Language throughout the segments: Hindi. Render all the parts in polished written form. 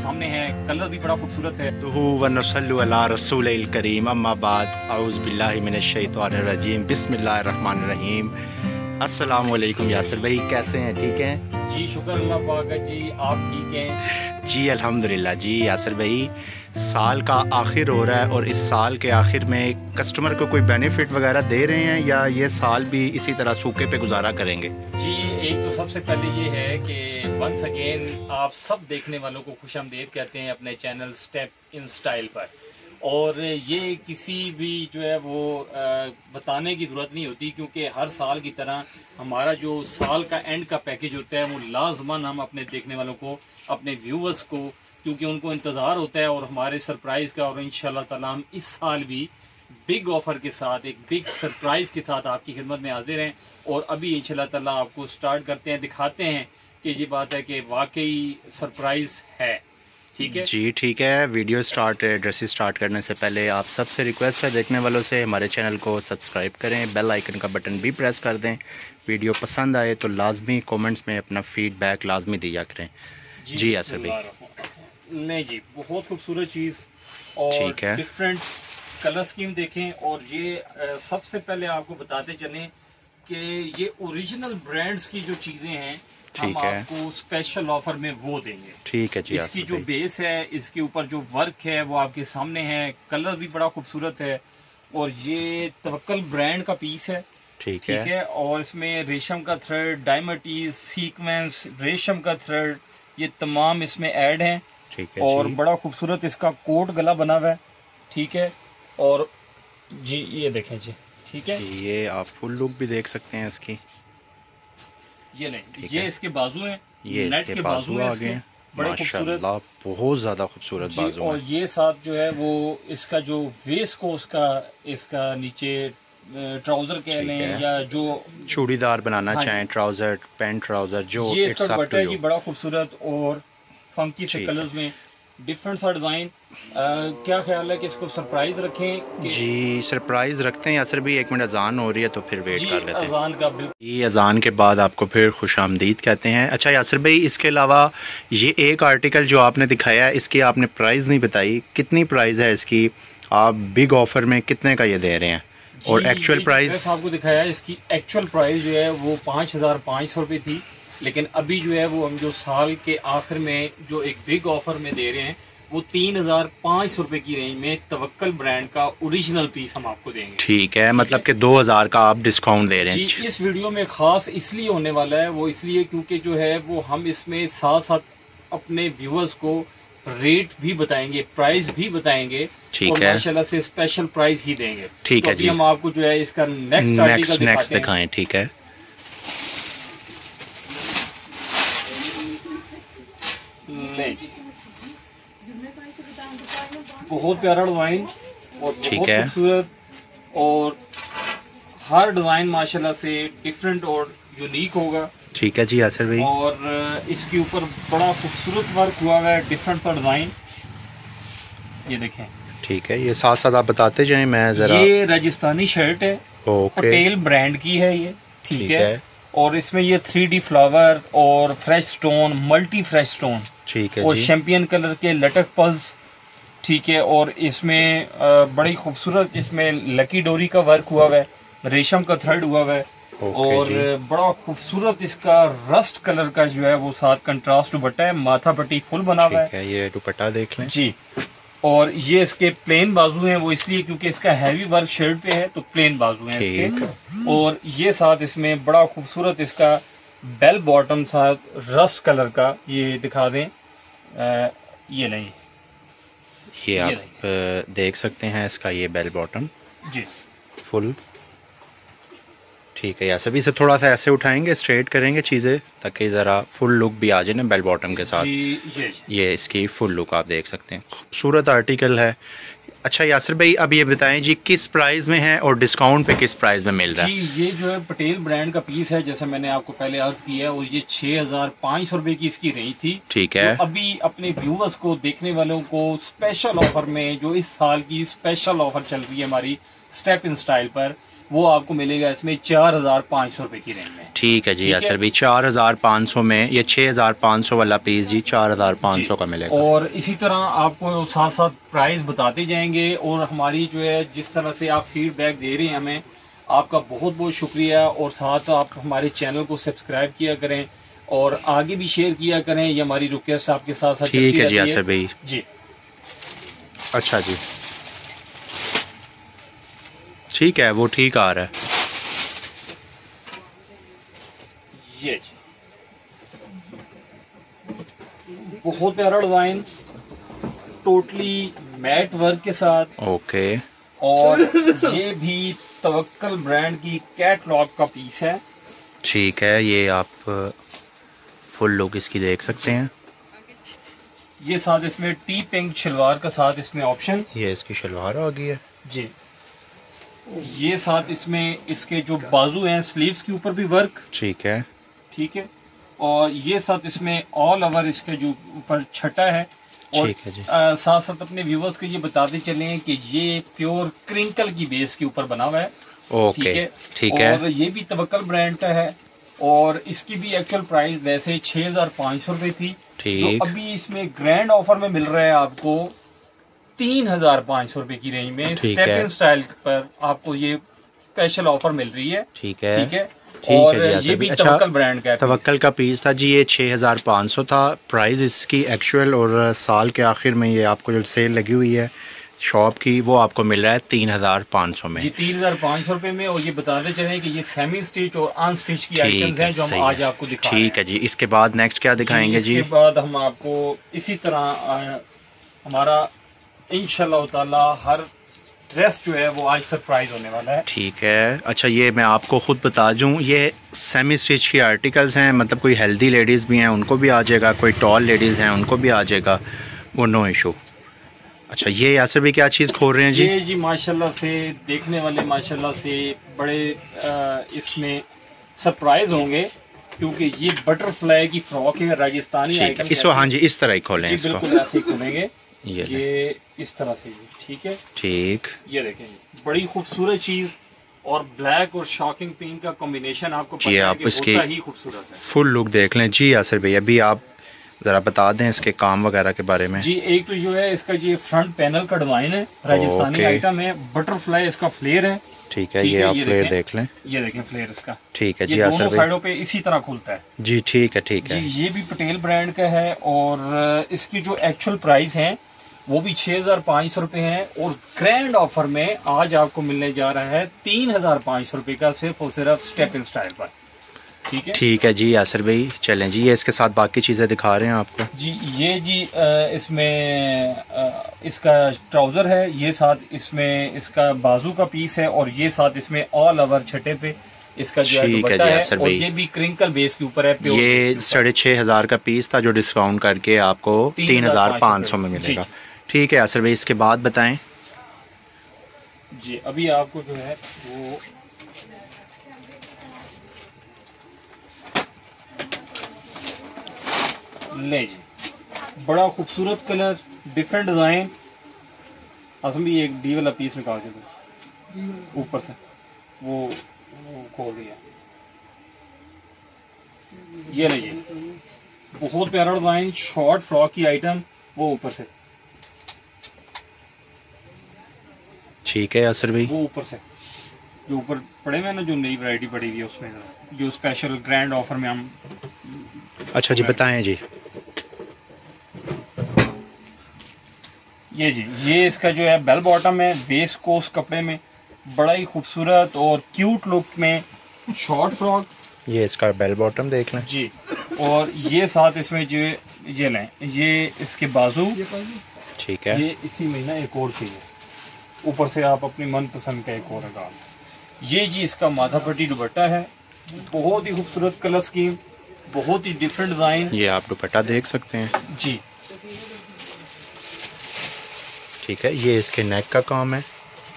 सामने है, कलर भी बड़ा खूबसूरत है। दुहू व नसल्लु अला रसूलिल करीम अम्मा बाद औज़ु बिल्लाहि मिनश शैतानिर रजीम बिस्मिल्लाहिर रहमानिर रहीम। अस्सलाम वालेकुम यासिर भाई, कैसे हैं? ठीक हैं जी, शुक्र अल्लाह पाक है जी, आप ठीक हैं? जी अल्हम्दुलिल्लाह जी। यासिर भाई, साल का आखिर हो रहा है और इस साल के आखिर में कस्टमर को कोई बेनिफिट वगैरह दे रहे हैं या ये साल भी इसी तरह सूखे पे गुजारा करेंगे? जी, एक तो सबसे पहले ये है कि वंस अगेन आप सब देखने वालों को खुशामदीद कहते हैं अपने चैनल स्टेप इन स्टाइल पर। और ये किसी भी जो है वो बताने की ज़रूरत नहीं होती, क्योंकि हर साल की तरह हमारा जो साल का एंड का पैकेज होता है वो लाजमन हम अपने देखने वालों को, अपने व्यूवर्स को, क्योंकि उनको इंतज़ार होता है और हमारे सरप्राइज़ का, और इंशाल्लाह ताला हम इस साल भी बिग ऑफर के साथ, एक बिग सरप्राइज़ के साथ आपकी खिदमत में हाजिर हैं। और अभी इंशाल्लाह ताला आपको स्टार्ट करते हैं, दिखाते हैं कि ये बात है कि वाकई सरप्राइज़ है। ठीक है जी, ठीक है। वीडियो ड्रेसेस स्टार्ट करने से पहले आप सबसे रिक्वेस्ट है देखने वालों से हमारे चैनल को सब्सक्राइब करें, बेल आइकन का बटन भी प्रेस कर दें। वीडियो पसंद आए तो लाजमी कमेंट्स में अपना फीडबैक लाजमी दिया करें। जी यासिर भाई, नहीं जी, बहुत खूबसूरत चीज़ और ठीक है। डिफरेंट कलर स्कीम देखें। और ये सबसे पहले आपको बताते चलें कि ये ओरिजिनल ब्रांड्स की जो चीज़ें हैं हम आपको स्पेशल ऑफर में वो देंगे। ठीक है जी। इसकी जो बेस है, इसके ऊपर जो वर्क है वो आपके सामने है, कलर भी बड़ा खूबसूरत है और ये तवक्कल ब्रांड का पीस है। ठीक है। और इसमें रेशम का थ्रेड, डायमंड सीक्वेंस, रेशम का थ्रेड, ये तमाम इसमें ऐड हैं। ठीक है और जी। बड़ा खूबसूरत इसका कोट गला बना हुआ है। ठीक है। और जी ये देखें जी, ठीक है, ये आप फुल लुक भी देख सकते हैं इसकी। ये नहीं, ये इसके बाजू हैं, ये नेट के बाजू हैं इसके, बड़े खूबसूरत, बहुत ज्यादा खूबसूरत बाजू और ये साथ जो है वो इसका जो वेस्ट को इसका नीचे ट्राउजर कह लें या जो चूड़ीदार बनाना चाहें, ट्राउजर, पैंट ट्राउजर, जो ये इसका दुपट्टा है जी, बड़ा खूबसूरत और फंकी से कलर्स में, डिफरेंट सा डिज़ाइन। क्या ख्याल है कि इसको सरप्राइज रखें कि... जी सरप्राइज रखते हैं यासिर भाई। एक मिनट अजान हो रही है तो फिर वेट कर लेते हैं। अजान का बिल्कुल, ये अजान के बाद आपको फिर खुशामदीद कहते हैं। अच्छा यासिर भाई, इसके अलावा ये एक आर्टिकल जो आपने दिखाया है, इसकी आपने प्राइस नहीं बताई, कितनी प्राइस है इसकी? आप बिग ऑफर में कितने का ये दे रहे हैं? और एक्चुअल प्राइस आपको दिखाया है, इसकी एक्चुअल प्राइस जो है वो 5500 रुपये थी, लेकिन अभी जो है वो हम जो साल के आखिर में जो एक बिग ऑफर में दे रहे हैं वो 3500 रुपये की रेंज में तवक्कल ब्रांड का ओरिजिनल पीस हम आपको देंगे। ठीक है, मतलब कि 2000 का आप डिस्काउंट दे रहे हैं जी। इस वीडियो में खास इसलिए होने वाला है, वो इसलिए क्योंकि जो है वो हम इसमें साथ साथ अपने व्यूअर्स को रेट भी बताएंगे, प्राइस भी बताएंगे, ठीक और है, माशाल्लाह से स्पेशल प्राइस ही देंगे। ठीक है जी। हम आपको जो है इसका नेक्स्ट आर्टिकल दिखाएं। ठीक है, ले जी, बहुत प्यारा डिजाइन और बहुत खूबसूरत, और हर डिजाइन माशाल्लाह से डिफरेंट और यूनिक होगा। ठीक है जी यासिर भाई। और इसके ऊपर बड़ा खूबसूरत वर्क हुआ है, डिफरेंट सा डिजाइन, ये देखें। ठीक है, ये साथ साथ आप बताते जाएं, मैं जरा। ये राजस्थानी शर्ट है, पटेल ब्रांड की है ये। ठीक है। और इसमें ये 3D फ्लावर और fresh stone, multi fresh stone, ठीक है, और चैंपियन कलर के लटक पल्स। ठीक है। और इसमें बड़ी खूबसूरत इसमें लकी डोरी का वर्क हुआ है, रेशम का थ्रेड हुआ है, और बड़ा खूबसूरत इसका रस्ट कलर का जो है वो साथ कंट्रास्ट दुपट्टा है, माथा पट्टी फुल बना हुआ है। ये दुपट्टा देख लें जी। और ये इसके प्लेन बाजू हैं, वो इसलिए क्योंकि इसका हैवी वर्क शर्ट पे है तो प्लेन बाजू हैं इसके। और ये साथ इसमें बड़ा खूबसूरत इसका बेल बॉटम साथ रस्ट कलर का, ये दिखा दें, ये नहीं, ये आप देख सकते हैं इसका ये बेल बॉटम जी फुल। ठीक है, या सभी से थोड़ा सा ऐसे उठाएंगे, स्ट्रेट करेंगे चीज़ें ताकि ज़रा फुल लुक भी आ जाए ना बेल बॉटम के साथ। ये इसकी फुल लुक आप देख सकते हैं, खूबसूरत आर्टिकल है। अच्छा यासिर भाई, अब ये बताएं जी किस प्राइस में है और डिस्काउंट पे किस प्राइस में मिल रहा है? जी, ये जो है पटेल ब्रांड का पीस है, जैसे मैंने आपको पहले अर्ज किया है, और ये 6500 रुपये की इसकी रेंज थी। ठीक है। तो अभी अपने व्यूअर्स को, देखने वालों को स्पेशल ऑफर में, जो इस साल की स्पेशल ऑफर चल रही है हमारी स्टेप इन स्टाइल पर, वो आपको मिलेगा इसमें 4,500 रुपए की रेंज में। ठीक है जी यासिर भाई, 4,500 में ये 6,500 वाला पीस जी 4,500 का मिलेगा। और इसी तरह आपको साथ साथ प्राइस बताते जाएंगे, और हमारी जो है जिस तरह से आप फीडबैक दे रहे हैं हमें, आपका बहुत बहुत शुक्रिया। और साथ आप हमारे चैनल को सब्सक्राइब किया करें और आगे भी शेयर किया करें, ये हमारी रिक्वेस्ट आपके साथ साथ। ठीक है जी यासिर भाई जी। अच्छा जी, ठीक है, वो ठीक आ रहा है। ये जी बहुत प्यारा डिजाइन, टोटली मैट वर्क के साथ। ओके। और ये भी तवक्कल ब्रांड की कैटलॉग का पीस है। ठीक है, ये आप फुल लुक इसकी देख सकते हैं। ये साथ इसमें टी पिंक शलवार का साथ इसमें ऑप्शन। ये इसकी शलवार आ गई है जी। ये साथ इसमें इसके जो बाजू हैं स्लीव्स के ऊपर भी वर्क। ठीक है। ठीक है। और ये साथ इसमें ऑल ओवर इसके जो ऊपर छटा है। और ठीक है जी। साथ साथ अपने व्यूवर्स को ये बताते चले कि ये प्योर क्रिंकल की बेस के ऊपर बना हुआ है। ओके। ठीक है। और ये भी तवक्कल ब्रांड का है, और इसकी भी एक्चुअल प्राइस वैसे 6,500 रुपए थी। ठीक। तो अभी इसमें ग्रैंड ऑफर में मिल रहा है आपको 3,500 रुपए की रेंज में। स्टेप इन स्टाइल पर आपको ये स्पेशल ऑफर मिल रही है। ठीक है। ठीक है। ठीक और है जी। ये भी अच्छा, तवक्कल ब्रांड का है। तवक्कल का पीस था जी, ये 6,500 था प्राइस इसकी एक्चुअल, और साल के आखिर में ये आपको जो सेल लगी हुई है शॉप की, वो आपको मिल रहा है 3,500 में जी, 3,500 रुपए में। और ये बताते चले कि ये सेमी स्टिच और अनस्टिच की आइटम्स हैं जो हम आज आपको दिखा रहे हैं। ठीक है जी। इसके बाद नेक्स्ट क्या दिखाएंगे जी? इसके बाद हम आपको इसी तरह हमारा इंशाल्लाह ताला हर ड्रेस जो है वो आज सरप्राइज होने वाला है। ठीक है। अच्छा, ये मैं आपको खुद बता दूं, ये सेमी स्टिच की आर्टिकल्स हैं, मतलब कोई हेल्दी लेडीज़ भी हैं उनको भी आ जाएगा, कोई टॉल लेडीज़ हैं उनको भी आ जाएगा, वो नो इशू। अच्छा, ये यासिर भी क्या चीज़ खोल रहे हैं जी? ये जी माशाल्लाह से देखने वाले माशाल्लाह से बड़े इसमें सरप्राइज होंगे, क्योंकि ये बटरफ्लाई की फ्रॉक है, राजस्थानी आइटम। इसको हाँ जी इस तरह ही खोलें इसको। बिल्कुल ऐसे ही खोलेंगे। ये इस तरह से जी। ठीक है। ठीक। ये देखें बड़ी खूबसूरत चीज, और ब्लैक और शॉकिंग पिंक का कॉम्बिनेशन आपको जी, आप इसकी ही खूबसूरत है। फुल लुक देख लें जी यासिर भाई। अभी आप ज़रा बता दें इसके काम वगैरह के बारे में। जी, एक तो जो है इसका ये फ्रंट पैनल का डिजाइन है, राजस्थानी आइटम है, बटरफ्लाई इसका फ्लेयर है। ठीक है, ये आप फ्लेयर देख लें। ये देखें फ्लेयर इसका। ठीक है जी। दोनों साइडों पे इसी तरह खुलता है जी। ठीक है। ठीक है जी। ये भी पटेल ब्रांड का है, और इसकी जो एक्चुअल प्राइस है वो भी 6,500 रुपए है, और ग्रैंड ऑफर में आज आपको मिलने जा रहा है 3,500 रुपए का, सिर्फ और सिर्फ स्टेप इन स्टाइल पर। ठीक है। ठीक है जी यासिर भाई, चलें जी। ये इसके साथ बाकी चीज़ें दिखा रहे हैं आपको जी। ये जी इसमें इसका ट्राउजर है, ये साथ इसमें इसका बाजू का पीस है, और ये साथ इसमें ऑल ओवर छठे पे इसका जो है दुपट्टा है, और ये भी क्रिंकल बेस के ऊपर है। ये 6,500 का पीस था जो डिस्काउंट करके आपको 3,500 में मिलेगा। ठीक है यासिर भाई, इसके बाद बताएं जी। अभी आपको जो है वो ले जी, बड़ा खूबसूरत कलर, डिफरेंट डिजाइन। असम भी एक डी वाला पीस निकाल के दो ऊपर से, वो खोल दिया। ये लीजिए, बहुत प्यारा डिजाइन, शॉर्ट फ्रॉक की आइटम, वो ऊपर से। ठीक है यासिर भाई, वो ऊपर से जो ऊपर पड़े हुए ना, जो नई वैरायटी पड़ी हुई है उसमें जो स्पेशल ग्रैंड ऑफर में हम। अच्छा जी, बताएं जी। ये जी, ये इसका जो है बेल बॉटम है, बेस कोस कपड़े में, बड़ा ही खूबसूरत और क्यूट लुक में शॉर्ट फ्रॉक। ये इसका बेल बॉटम देख लें जी। और ये साथ इसमें जो ये लें, ये इसके बाजू। ठीक है। ये इसी महीना एक और चाहिए, ऊपर से आप अपनी मनपसंद का एक और लगा। ये जी इसका माथा पट्टी दुपट्टा है, बहुत ही खूबसूरत कलर स्कीम, बहुत ही डिफरेंट डिजाइन। ये आप दुपट्टा देख सकते हैं जी। ठीक है, ये इसके नेक का काम है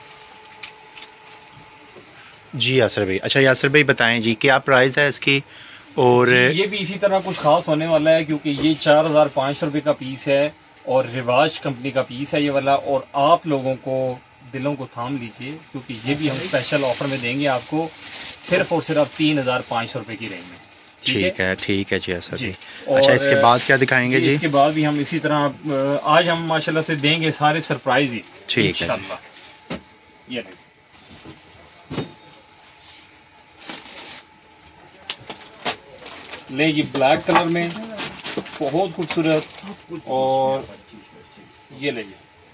जी यासिर भाई। अच्छा यासिर भाई बताएं जी, क्या प्राइस है इसकी? और ये भी इसी तरह कुछ खास होने वाला है, क्योंकि ये 4,500 रुपये का पीस है, और रिवाज कंपनी का पीस है ये वाला। और आप लोगों को दिलों को थाम लीजिए, क्योंकि ये भी हम स्पेशल ऑफर में देंगे आपको सिर्फ और सिर्फ 3,500 रुपये की रेंज में। ठीक है जी असर जी। और अच्छा, इसके बाद क्या दिखाएंगे जी? इसके बाद भी हम इसी तरह आज हम माशाल्लाह से देंगे सारे सरप्राइज ही। ठीक है। ये ले जी ब्लैक कलर में बहुत खूबसूरत, और ये ले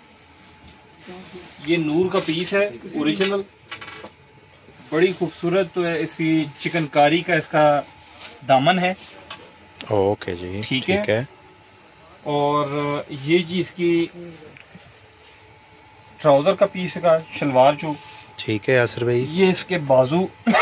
ये नूर का पीस है ओरिजिनल, बड़ी खूबसूरत। तो है इसकी चिकनकारी का इसका दामन है। ओके जी, ठीक है। और ये जी इसकी ट्राउजर का पीस का शलवार जो। ठीक है असर भाई। ये इसके बाजू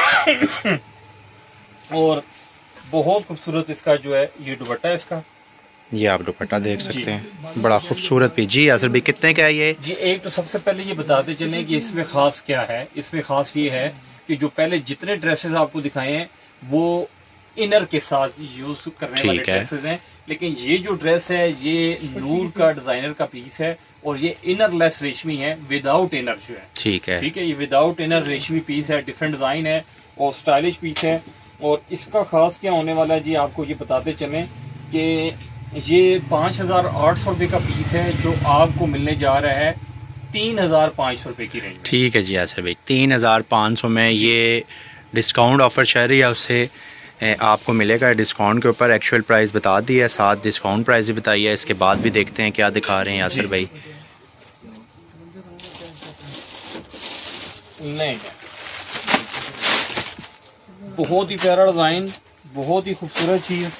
और बहुत खूबसूरत इसका जो है ये दुपट्टा है इसका। ये आप दुपट्टा देख सकते हैं, बड़ा खूबसूरत पीस। जी असर भाई कितने का है ये? जी एक तो सबसे पहले ये बताते चले कि इसमें खास क्या है। इसमें खास ये है कि जो पहले जितने ड्रेसेस आपको दिखाए हैं वो इनर के साथ यूज करने वाले ड्रेसेस हैं, लेकिन ये जो ड्रेस है ये नूर का डिजाइनर का पीस है और ये इनर लेस रेशमी है, विदाउट इनर जो है। ठीक है, ये विदाउट इनर रेशमी पीस है, डिफरेंट डिजाइन है और स्टाइलिश पीस है। और इसका खास क्या होने वाला है जी, आपको ये बताते चलें कि ये 5,800 रुपये का पीस है जो आपको मिलने जा रहा है 3,500 रुपये की रेंज। ठीक है जी असर भाई, 3,500 में ये डिस्काउंट ऑफर चल रही है, उससे आपको मिलेगा डिस्काउंट के ऊपर। एक्चुअल प्राइस बता दिया, साथ डिस्काउंट प्राइस भी बताई है। इसके बाद भी देखते हैं क्या दिखा रहे हैं यासर भाई। नहीं, बहुत ही प्यारा डिजाइन, बहुत ही खूबसूरत चीज।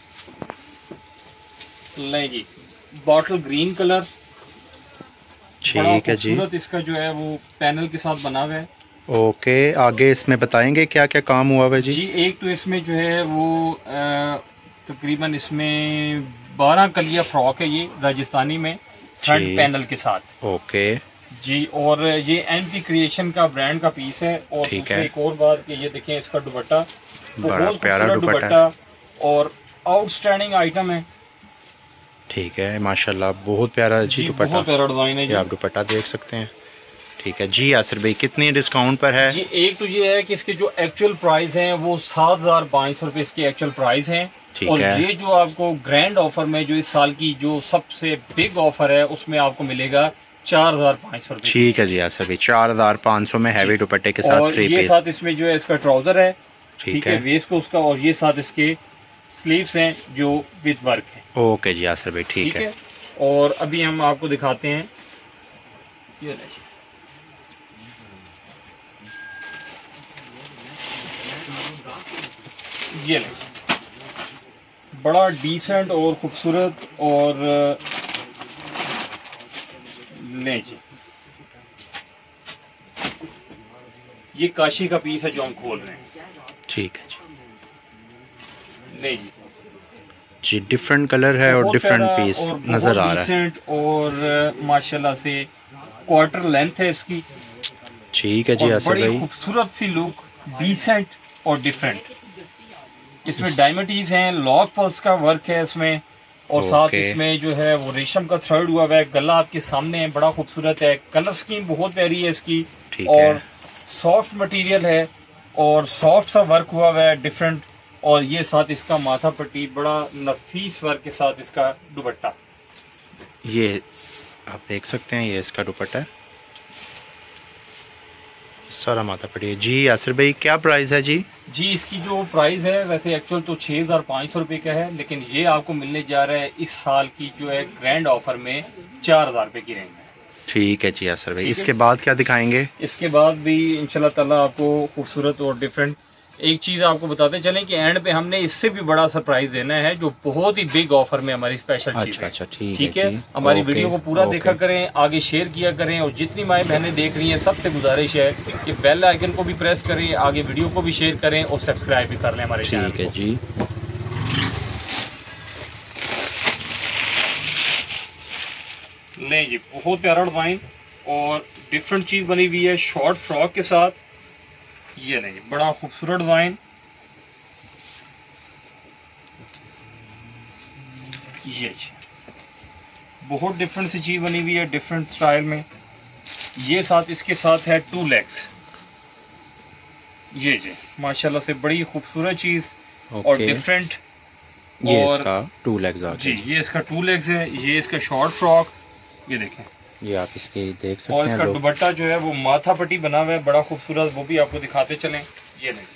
ले जी बॉटल ग्रीन कलर, ठीक है जी। इसका जो है वो पैनल के साथ बना हुआ है। ओके, आगे इसमें बताएंगे क्या क्या काम हुआ है जी? एक तो इसमें जो है वो तकरीबन इसमें 12 कलिया फ्रॉक है, ये राजस्थानी में फ्रंट पैनल के साथ। ओके जी, और ये एमपी क्रिएशन का ब्रांड का पीस है। और एक और बात कि ये देखें इसका दुपट्टा, बहुत प्यारा दुपट्टा और आउटस्टैंडिंग आइटम है। ठीक है, माशाल्लाह बहुत प्यारा जी दुपट्टा, बहुत प्यारा डिजाइन है जी। आप दुपट्टा देख सकते हैं। ठीक है जी यासर भाई, कितनी डिस्काउंट पर है? जी एक तो ये है कि इसके जो एक्चुअल प्राइस हैं वो 7,500 रुपये इसके एक्चुअल प्राइस हैं। और ये जो आपको ग्रैंड ऑफर में जो इस साल की जो सबसे बिग ऑफर है उसमें आपको मिलेगा 4,500 रुपये। ठीक है जी यासर भाई, 4,500 में हैवी दुपट्टे के साथ। और ये साथ इसमें जो है इसका ट्राउजर है, ठीक है, वेस्ट को उसका, और ये साथ इसके स्लीव्स हैं जो विद वर्क है। ओके जी यासर भाई, ठीक है। और अभी हम आपको दिखाते हैं ये बड़ा डिसेंट और खूबसूरत। और ले जी ये काशी का पीस है जो हम खोल रहे हैं। ठीक है जी। ले जी डिफरेंट कलर है और डिफरेंट पीस नजर आ रहा है। और माशाल्लाह से क्वार्टर लेंथ है इसकी। ठीक है जी असर भाई, बड़ी खूबसूरत सी लुक, डिसेंट और डिफरेंट। इसमें डायमंडीज हैं, लॉक पल्स का वर्क है इसमें, और साथ इसमें जो है वो रेशम का थ्रेड हुआ है। गला आपके सामने है, बड़ा खूबसूरत है। कलर स्कीम बहुत प्यारी है इसकी, और सॉफ्ट मटेरियल है और सॉफ्ट सा वर्क हुआ है डिफरेंट। और ये साथ इसका माथा पट्टी, बड़ा नफीस वर्क के साथ इसका दुपट्टा। ये आप देख सकते हैं, ये इसका दुपट्टा है, सारा माथा पट्टी। जी यासर भाई क्या प्राइस है जी? जी इसकी जो प्राइस है वैसे एक्चुअल तो 6,500 रुपये का है, लेकिन ये आपको मिलने जा रहा है इस साल की जो है ग्रैंड ऑफर में 4,000 रुपये की रेंज में। ठीक है जी यासर भाई, इसके बाद क्या दिखाएंगे? इसके बाद भी इंशाल्लाह ताला आपको खूबसूरत और डिफरेंट एक चीज आपको बताते चलें कि एंड पे हमने इससे भी बड़ा सरप्राइज देना है जो बहुत ही बिग ऑफर में हमारी स्पेशल चीज है। अच्छा ठीक है, हमारी वीडियो को पूरा देखा करें, आगे शेयर किया करें, और जितनी माएँ बहनें देख रही हैं सबसे गुजारिश है कि बेल आइकन को भी प्रेस करें, आगे वीडियो को भी शेयर करें और सब्सक्राइब भी कर लें हमारे चैनल को। ठीक है जी। नहीं जी बहुत प्यारा डिजाइन और डिफरेंट चीज बनी हुई है शॉर्ट फ्रॉक के साथ। ये नहीं बड़ा खूबसूरत डिजाइन, ये बहुत डिफरेंट सी चीज बनी हुई है डिफरेंट स्टाइल में। ये साथ इसके साथ है 2 लेग्स। ये जी माशाल्लाह से बड़ी खूबसूरत चीज और डिफरेंट। ये और इसका 2 लेग्स आ जी, ये इसका 2 लेग्स है। ये इसका शॉर्ट फ्रॉक, ये देखें, ये आप इसके देख सकते हैं। और इसका दुपट्टा जो है वो माथा पट्टी बना हुआ है, बड़ा खूबसूरत, वो भी आपको दिखाते चलें। ये देखिए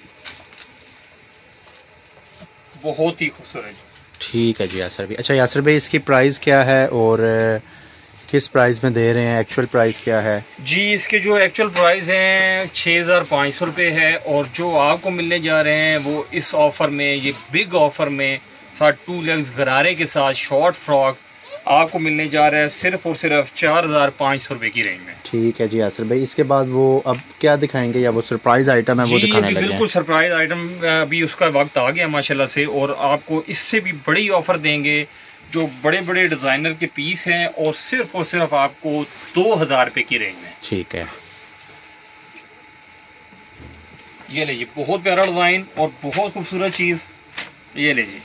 बहुत ही खूबसूरत। ठीक है जी यासर भाई। अच्छा यासर भाई, इसकी प्राइस क्या है और किस प्राइस में दे रहे हैं? एक्चुअल प्राइस क्या है? जी इसके जो एक्चुअल प्राइस हैं 6500 रुपये है, और जो आपको मिलने जा रहे हैं वो इस ऑफ़र में, ये बिग ऑफ़र में साथ 2 लेग्स गरारे के साथ शॉर्ट फ्रॉक आपको मिलने जा रहा है सिर्फ और सिर्फ 4500 रुपये की रेंज में। ठीक है जी यासर भाई। इसके बाद वो अब क्या दिखाएंगे, या वो सरप्राइज आइटम है वो दिखाने लगे? बिल्कुल सरप्राइज आइटम, अभी उसका वक्त आ गया माशाल्लाह से, और आपको इससे भी बड़ी ऑफर देंगे। जो बड़े बड़े डिज़ाइनर के पीस हैं और सिर्फ आपको 2000 रुपये की रेंज में। ठीक है, ये लीजिए, बहुत प्यारा डिज़ाइन और बहुत खूबसूरत चीज़। ये लीजिए,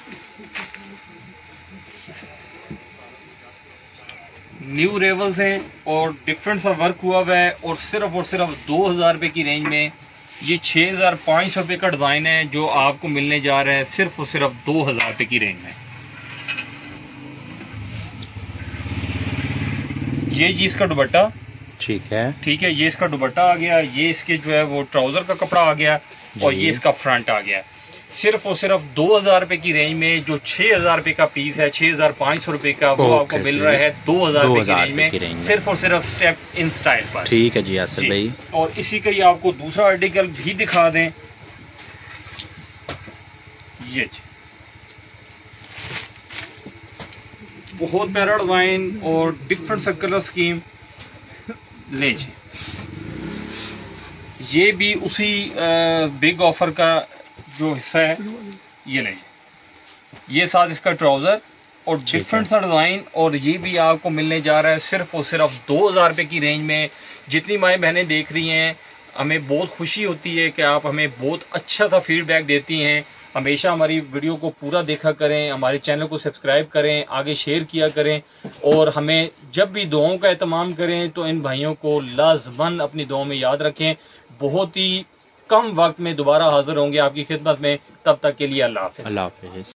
न्यू रेवल्स हैं और डिफरेंट सा वर्क हुआ हुआ है, और सिर्फ 2000 रुपये की रेंज में। ये 6500 रुपये का डिज़ाइन है जो आपको मिलने जा रहा है सिर्फ और सिर्फ 2000 रुपये की रेंज में। ये जी इसका दुपट्टा, ठीक है, ये इसका दुपट्टा आ गया। ये इसके जो है वो ट्राउज़र का कपड़ा आ गया, और ये इसका फ्रंट आ गया। सिर्फ और सिर्फ 2000 रुपये की रेंज में। जो 6000 रुपये का पीस है, 6500 रुपये का, वो आपको मिल रहा है 2000 रुपये की रेंज में, सिर्फ और सिर्फ स्टेप इन स्टाइल पर। ठीक है जी यासर भाई। और इसी का ही आपको दूसरा आर्टिकल भी दिखा दें। ये जी बहुत प्यारा डिज़ाइन और डिफरेंट सा कलर स्कीम। ले जी, ये भी उसी बिग ऑफर का जो हिस्सा है। ये ले, ये साथ इसका ट्राउज़र और डिफरेंट सा डिज़ाइन, और ये भी आपको मिलने जा रहा है सिर्फ और सिर्फ 2000 रुपये की रेंज में। जितनी माएँ बहनें देख रही हैं, हमें बहुत खुशी होती है कि आप हमें बहुत अच्छा सा फीडबैक देती हैं। हमेशा हमारी वीडियो को पूरा देखा करें, हमारे चैनल को सब्सक्राइब करें, आगे शेयर किया करें, और हमें जब भी दुआओं का एहतमाम करें तो इन भाइयों को लाज़मन अपनी दुआओं में याद रखें। बहुत ही कम वक्त में दोबारा हाजिर होंगे आपकी खिदमत में। तब तक के लिए अल्लाह हाफ़िज़।